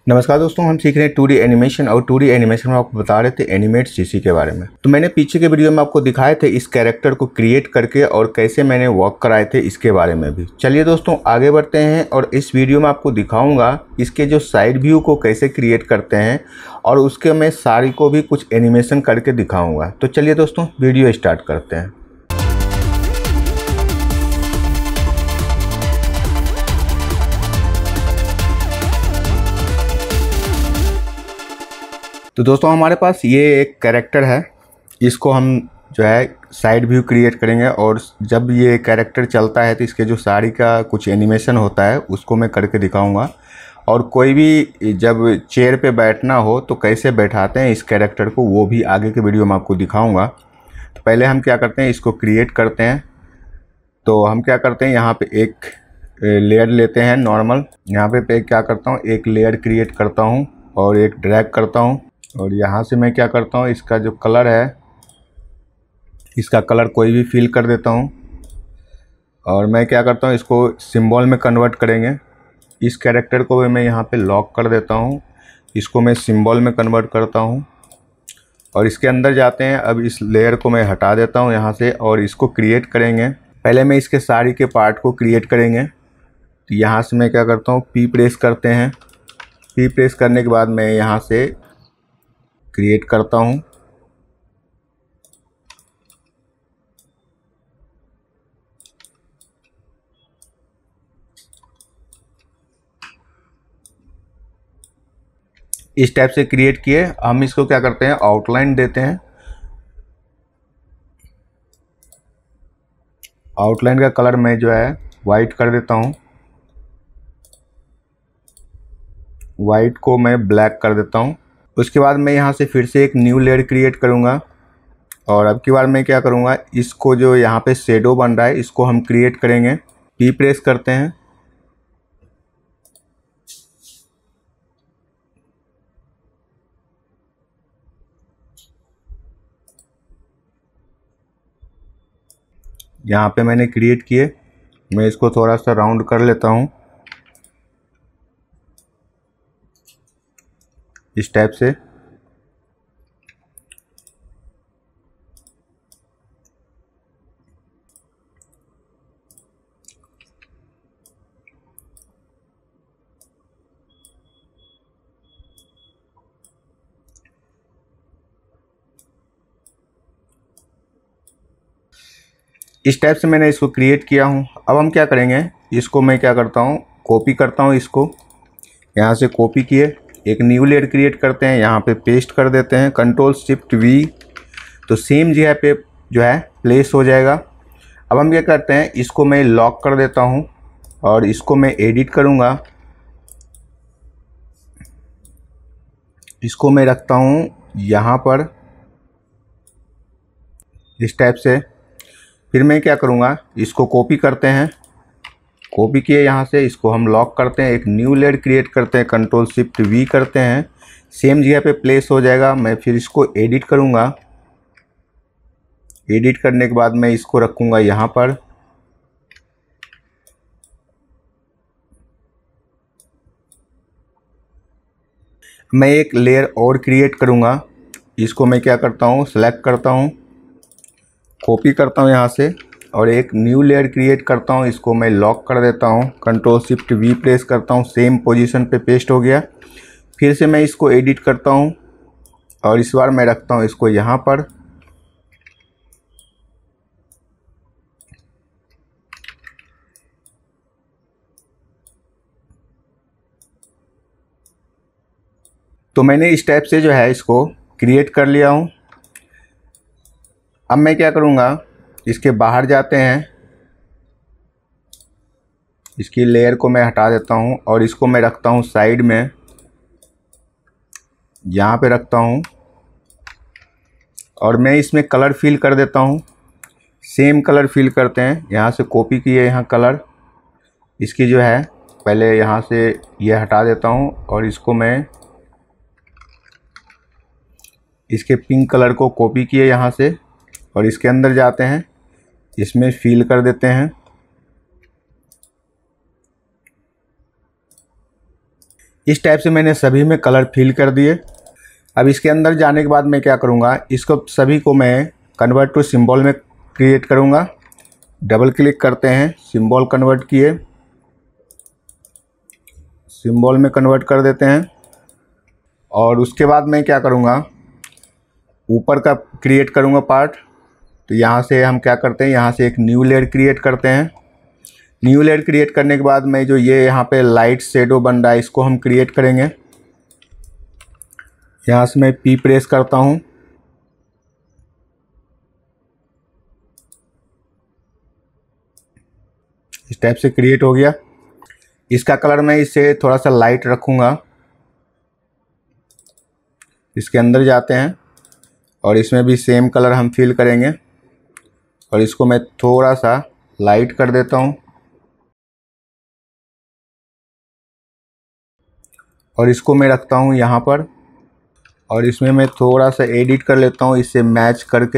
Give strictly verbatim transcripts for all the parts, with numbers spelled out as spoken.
नमस्कार दोस्तों, हम सीख रहे हैं टू डी एनिमेशन और टू डी एनिमेशन में आपको बता रहे थे एनिमेट सीसी के बारे में। तो मैंने पीछे के वीडियो में आपको दिखाए थे इस कैरेक्टर को क्रिएट करके और कैसे मैंने वर्क कराए थे इसके बारे में भी। चलिए दोस्तों आगे बढ़ते हैं और इस वीडियो में आपको दिखाऊंगा इसके जो साइड व्यू को कैसे क्रिएट करते हैं और उसके मैं सारी को भी कुछ एनिमेशन करके दिखाऊँगा। तो चलिए दोस्तों वीडियो स्टार्ट करते हैं। तो दोस्तों हमारे पास ये एक कैरेक्टर है, इसको हम जो है साइड व्यू क्रिएट करेंगे और जब ये कैरेक्टर चलता है तो इसके जो साड़ी का कुछ एनिमेशन होता है उसको मैं करके दिखाऊंगा। और कोई भी जब चेयर पे बैठना हो तो कैसे बैठाते हैं इस कैरेक्टर को वो भी आगे के वीडियो में आपको दिखाऊंगा। तो पहले हम क्या करते हैं, इसको क्रिएट करते हैं। तो हम क्या करते हैं, यहाँ पे एक लेयर लेते हैं नॉर्मल। यहाँ पे पे क्या करता हूँ, एक लेयर क्रिएट करता हूँ और एक ड्रैग करता हूँ और यहाँ से मैं क्या करता हूँ, इसका जो कलर है इसका कलर कोई भी फिल कर देता हूँ। और मैं क्या करता हूँ, इसको सिंबल में कन्वर्ट करेंगे। इस कैरेक्टर को भी मैं यहाँ पे लॉक कर देता हूँ, इसको मैं सिंबल में कन्वर्ट करता हूँ और इसके अंदर जाते हैं। अब इस लेयर को मैं हटा देता हूँ यहाँ से और इसको क्रिएट करेंगे। पहले मैं इसके साड़ी के पार्ट को क्रिएट करेंगे। तो यहाँ से मैं क्या करता हूँ, पी प्रेस करते हैं। पी प्रेस करने के बाद मैं यहाँ से क्रिएट करता हूँ। इस टाइप से क्रिएट किए। हम इसको क्या करते हैं, आउटलाइन देते हैं। आउटलाइन का कलर मैं जो है वाइट कर देता हूँ, वाइट को मैं ब्लैक कर देता हूँ। उसके बाद मैं यहाँ से फिर से एक न्यू लेयर क्रिएट करूँगा और अब की बार मैं क्या करूँगा, इसको जो यहाँ पे शेडो बन रहा है इसको हम क्रिएट करेंगे। पी प्रेस करते हैं। यहाँ पे मैंने क्रिएट किए, मैं इसको थोड़ा सा राउंड कर लेता हूँ इस टाइप से। इस टाइप से मैंने इसको क्रिएट किया हूँ। अब हम क्या करेंगे, इसको मैं क्या करता हूँ, कॉपी करता हूँ। इसको यहाँ से कॉपी किए, एक न्यू लेयर क्रिएट करते हैं, यहाँ पे पेस्ट कर देते हैं, कंट्रोल शिफ्ट वी। तो सेम जगह पे जो है प्लेस हो जाएगा। अब हम क्या करते हैं, इसको मैं लॉक कर देता हूँ और इसको मैं एडिट करूँगा। इसको मैं रखता हूँ यहाँ पर इस टाइप से। फिर मैं क्या करूँगा, इसको कॉपी करते हैं। कॉपी किए यहाँ से, इसको हम लॉक करते हैं, एक न्यू लेयर क्रिएट करते हैं, कंट्रोल शिफ्ट वी करते हैं, सेम जगह पे प्लेस हो जाएगा। मैं फिर इसको एडिट करूँगा। एडिट करने के बाद मैं इसको रखूँगा यहाँ पर। मैं एक लेयर और क्रिएट करूँगा। इसको मैं क्या करता हूँ, सेलेक्ट करता हूँ, कॉपी करता हूँ यहाँ से और एक न्यू लेयर क्रिएट करता हूँ। इसको मैं लॉक कर देता हूँ, कंट्रोल शिफ्ट वी प्रेस करता हूँ, सेम पोजीशन पे पेस्ट हो गया। फिर से मैं इसको एडिट करता हूँ और इस बार मैं रखता हूँ इसको यहाँ पर। तो मैंने इस टाइप से जो है इसको क्रिएट कर लिया हूँ। अब मैं क्या करूँगा, इसके बाहर जाते हैं, इसकी लेयर को मैं हटा देता हूँ और इसको मैं रखता हूँ साइड में, यहाँ पे रखता हूँ और मैं इसमें कलर फिल कर देता हूँ। सेम कलर फिल करते हैं, यहाँ से कॉपी किए यहाँ कलर, इसकी जो है पहले यहाँ से ये हटा देता हूँ और इसको मैं इसके पिंक कलर को कॉपी किए यहाँ से और इसके अंदर जाते हैं, इसमें फिल कर देते हैं। इस टाइप से मैंने सभी में कलर फिल कर दिए। अब इसके अंदर जाने के बाद मैं क्या करूँगा, इसको सभी को मैं कन्वर्ट टू सिंबल में क्रिएट करूँगा। डबल क्लिक करते हैं, सिंबल कन्वर्ट किए, सिंबल में कन्वर्ट कर देते हैं। और उसके बाद मैं क्या करूँगा, ऊपर का क्रिएट करूँगा पार्ट। तो यहाँ से हम क्या करते हैं, यहाँ से एक न्यू लेयर क्रिएट करते हैं। न्यू लेयर क्रिएट करने के बाद मैं जो ये यहाँ पे लाइट शेडो बन रहा है इसको हम क्रिएट करेंगे। यहाँ से मैं पी प्रेस करता हूँ, इस टाइप से क्रिएट हो गया। इसका कलर मैं इसे थोड़ा सा लाइट रखूँगा। इसके अंदर जाते हैं और इसमें भी सेम कलर हम फिल करेंगे और इसको मैं थोड़ा सा लाइट कर देता हूँ और इसको मैं रखता हूँ यहाँ पर। और इसमें मैं थोड़ा सा एडिट कर लेता हूँ इससे मैच करके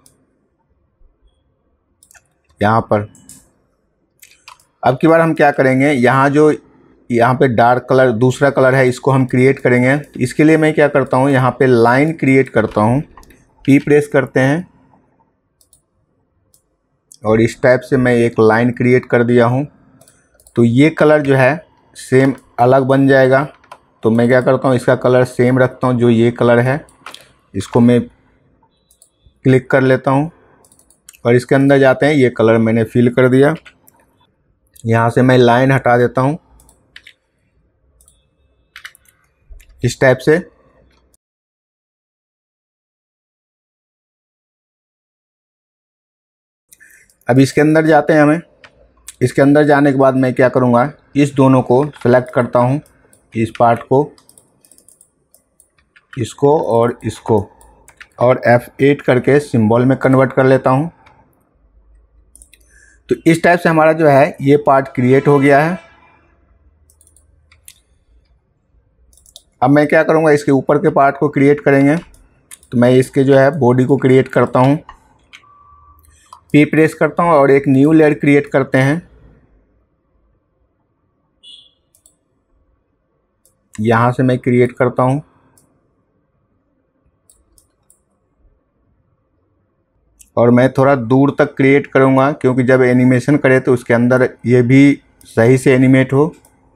यहाँ पर। अब की बार हम क्या करेंगे, यहाँ जो यहाँ पे डार्क कलर दूसरा कलर है इसको हम क्रिएट करेंगे। इसके लिए मैं क्या करता हूँ, यहाँ पे लाइन क्रिएट करता हूँ, पी प्रेस करते हैं और इस टाइप से मैं एक लाइन क्रिएट कर दिया हूँ। तो ये कलर जो है सेम अलग बन जाएगा। तो मैं क्या करता हूँ, इसका कलर सेम रखता हूँ, जो ये कलर है इसको मैं क्लिक कर लेता हूँ और इसके अंदर जाते हैं। ये कलर मैंने फिल कर दिया। यहाँ से मैं लाइन हटा देता हूँ इस टाइप से। अब इसके अंदर जाते हैं हमें। इसके अंदर जाने के बाद मैं क्या करूँगा, इस दोनों को सेलेक्ट करता हूँ, इस पार्ट को, इसको और इसको, और एफ एट करके सिंबल में कन्वर्ट कर लेता हूँ। तो इस टाइप से हमारा जो है ये पार्ट क्रिएट हो गया है। अब मैं क्या करूँगा, इसके ऊपर के पार्ट को क्रिएट करेंगे। तो मैं इसके जो है बॉडी को क्रिएट करता हूँ, पी प्रेस करता हूँ और एक न्यू लेयर क्रिएट करते हैं। यहाँ से मैं क्रिएट करता हूँ और मैं थोड़ा दूर तक क्रिएट करूँगा क्योंकि जब एनिमेशन करे तो उसके अंदर ये भी सही से एनिमेट हो।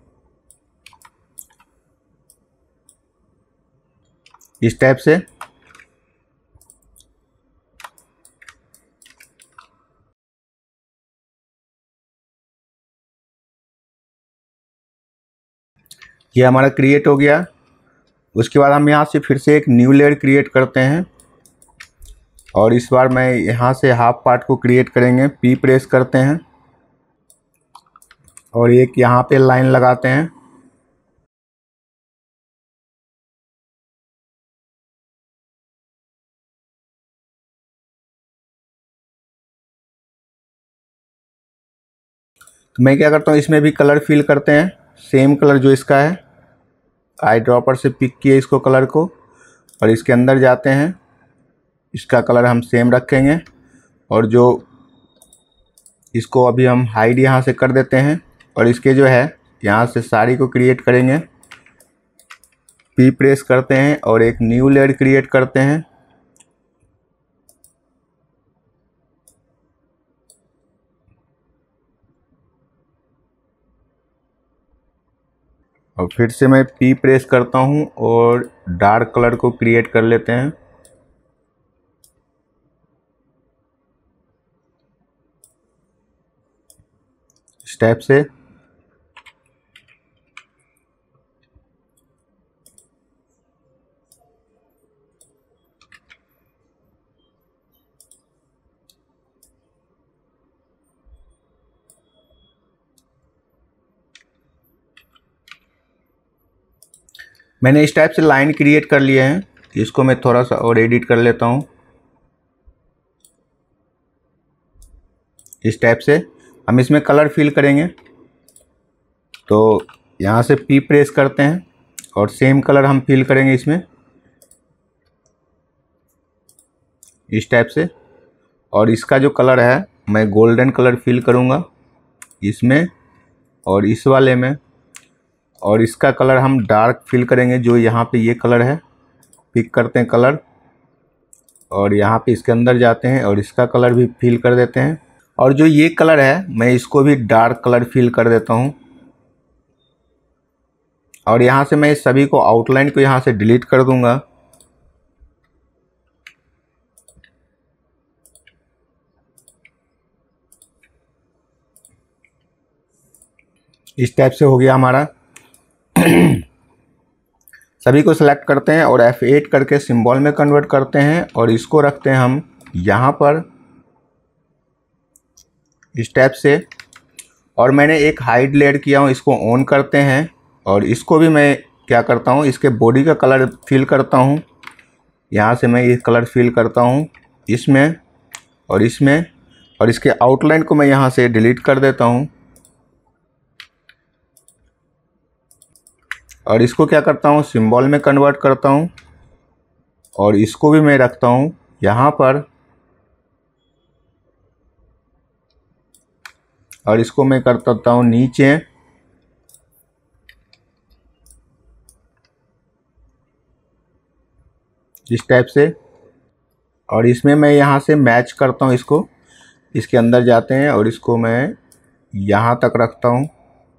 इस टाइप से। ये हमारा क्रिएट हो गया। उसके बाद हम यहाँ से फिर से एक न्यू लेयर क्रिएट करते हैं और इस बार मैं यहाँ से हाफ पार्ट को क्रिएट करेंगे, पी प्रेस करते हैं और एक यहाँ पे लाइन लगाते हैं। तो मैं क्या करता हूँ, इसमें भी कलर फिल करते हैं, सेम कलर जो इसका है। आई ड्रॉपर से पिक किए इसको कलर को और इसके अंदर जाते हैं। इसका कलर हम सेम रखेंगे और जो इसको अभी हम हाइड यहाँ से कर देते हैं और इसके जो है यहाँ से साड़ी को क्रिएट करेंगे, पी प्रेस करते हैं और एक न्यू लेयर क्रिएट करते हैं। और फिर से मैं पी प्रेस करता हूँ और डार्क कलर को क्रिएट कर लेते हैं। इस टाइप से। मैंने इस टाइप से लाइन क्रिएट कर लिए हैं। इसको मैं थोड़ा सा और एडिट कर लेता हूँ इस टाइप से। हम इसमें कलर फिल करेंगे तो यहाँ से पी प्रेस करते हैं और सेम कलर हम फिल करेंगे इसमें इस टाइप से। और इसका जो कलर है मैं गोल्डन कलर फिल करूँगा इसमें और इस वाले में। और इसका कलर हम डार्क फिल करेंगे, जो यहाँ पे ये कलर है, पिक करते हैं कलर और यहाँ पे इसके अंदर जाते हैं और इसका कलर भी फिल कर देते हैं। और जो ये कलर है मैं इसको भी डार्क कलर फिल कर देता हूँ। और यहाँ से मैं सभी को आउटलाइन को यहाँ से डिलीट कर दूंगा। इस टाइप से हो गया हमारा। सभी को सिलेक्ट करते हैं और एफ एट करके सिंबल में कन्वर्ट करते हैं और इसको रखते हैं हम यहाँ पर इस टाइप से। और मैंने एक हाइड लेयर किया हूँ, इसको ऑन करते हैं और इसको भी मैं क्या करता हूँ, इसके बॉडी का कलर फिल करता हूँ। यहाँ से मैं ये कलर फिल करता हूँ इसमें और इसमें, और इसके आउटलाइन को मैं यहाँ से डिलीट कर देता हूँ। और इसको क्या करता हूँ, सिंबल में कन्वर्ट करता हूँ और इसको भी मैं रखता हूँ यहाँ पर। और इसको मैं कर सकता हूँ नीचे, इस टाइप से। और इसमें मैं यहाँ से मैच करता हूँ इसको, इसके अंदर जाते हैं और इसको मैं यहाँ तक रखता हूँ।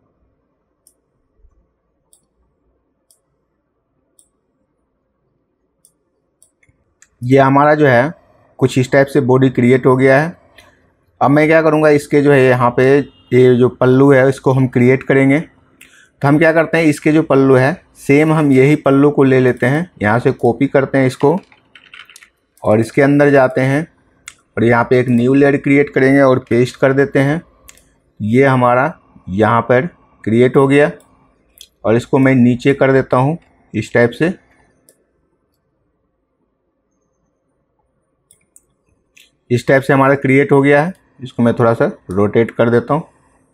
ये हमारा जो है कुछ इस टाइप से बॉडी क्रिएट हो गया है। अब मैं क्या करूँगा, इसके जो है यहाँ पे ये जो पल्लू है इसको हम क्रिएट करेंगे। तो हम क्या करते हैं, इसके जो पल्लू है सेम हम यही पल्लू को ले लेते हैं, यहाँ से कॉपी करते हैं इसको और इसके अंदर जाते हैं और यहाँ पे एक न्यू लेयर क्रिएट करेंगे और पेस्ट कर देते हैं। ये हमारा यहाँ पर क्रिएट हो गया और इसको मैं नीचे कर देता हूँ इस टाइप से। इस टाइप से हमारा क्रिएट हो गया है। इसको मैं थोड़ा सा रोटेट कर देता हूँ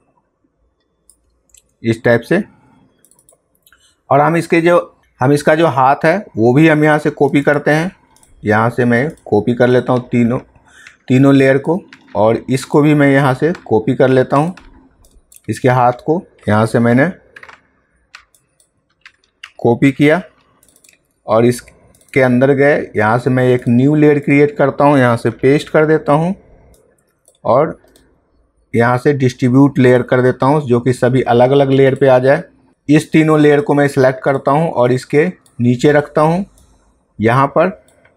इस टाइप से। और हम इसके जो हम इसका जो हाथ है वो भी हम यहाँ से कॉपी करते हैं। यहाँ से मैं कॉपी कर लेता हूँ तीनों तीनों लेयर को और इसको भी मैं यहाँ से कॉपी कर लेता हूँ। इसके हाथ को यहाँ से मैंने कॉपी किया और इसके अंदर गए, यहाँ से मैं एक न्यू लेयर क्रिएट करता हूँ, यहाँ से पेस्ट कर देता हूँ और यहाँ से डिस्ट्रीब्यूट लेयर कर देता हूँ, जो कि सभी अलग अलग लेयर पे आ जाए। इस तीनों लेयर को मैं सिलेक्ट करता हूँ और इसके नीचे रखता हूँ यहाँ पर,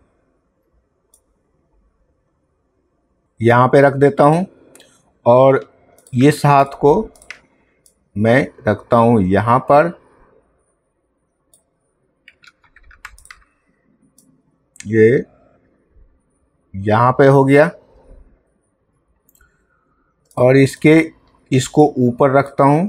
यहाँ पे रख देता हूँ। और इस हाथ को मैं रखता हूँ यहाँ पर, ये यहाँ पे हो गया। और इसके इसको ऊपर रखता हूँ,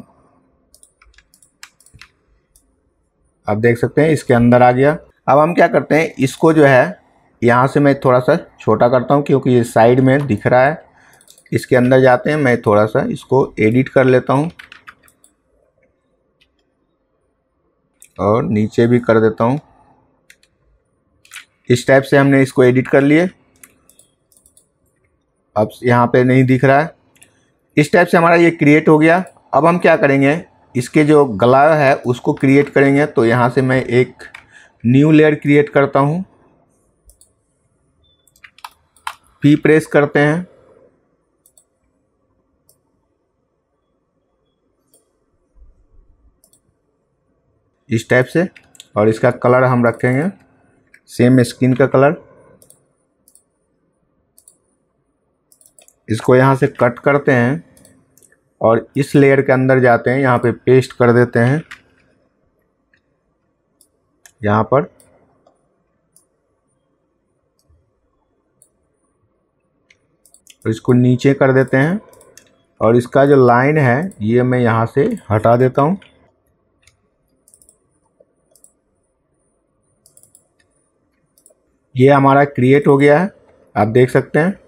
आप देख सकते हैं इसके अंदर आ गया। अब हम क्या करते हैं, इसको जो है यहाँ से मैं थोड़ा सा छोटा करता हूँ क्योंकि ये साइड में दिख रहा है। इसके अंदर जाते हैं, मैं थोड़ा सा इसको एडिट कर लेता हूँ और नीचे भी कर देता हूँ। इस टाइप से हमने इसको एडिट कर लिए। अब यहाँ पे नहीं दिख रहा है। इस टाइप से हमारा ये क्रिएट हो गया। अब हम क्या करेंगे, इसके जो गला है उसको क्रिएट करेंगे। तो यहाँ से मैं एक न्यू लेयर क्रिएट करता हूँ, पी प्रेस करते हैं इस टाइप से और इसका कलर हम रखेंगे सेम स्किन का कलर। इसको यहाँ से कट करते हैं और इस लेयर के अंदर जाते हैं, यहाँ पे पेस्ट कर देते हैं यहाँ पर। और इसको नीचे कर देते हैं और इसका जो लाइन है ये मैं यहाँ से हटा देता हूँ। ये हमारा क्रिएट हो गया है, आप देख सकते हैं।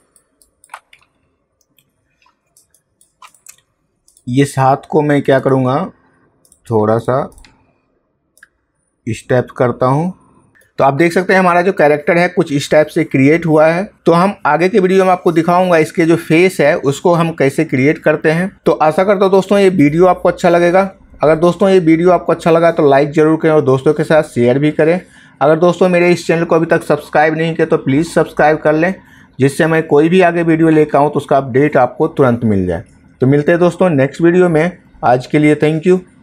इस हाथ को मैं क्या करूँगा, थोड़ा सा इस टाइप करता हूँ। तो आप देख सकते हैं हमारा जो कैरेक्टर है कुछ इस टाइप से क्रिएट हुआ है। तो हम आगे के वीडियो में आपको दिखाऊंगा इसके जो फेस है उसको हम कैसे क्रिएट करते हैं। तो आशा करता हूँ दोस्तों ये वीडियो आपको अच्छा लगेगा अगर दोस्तों ये वीडियो आपको अच्छा लगा तो लाइक ज़रूर करें और दोस्तों के साथ शेयर भी करें। अगर दोस्तों मेरे इस चैनल को अभी तक सब्सक्राइब नहीं किया तो प्लीज़ सब्सक्राइब कर लें, जिससे मैं कोई भी आगे वीडियो लेकर आऊँ तो उसका अपडेट आपको तुरंत मिल जाए। तो मिलते हैं दोस्तों नेक्स्ट वीडियो में। आज के लिए थैंक यू।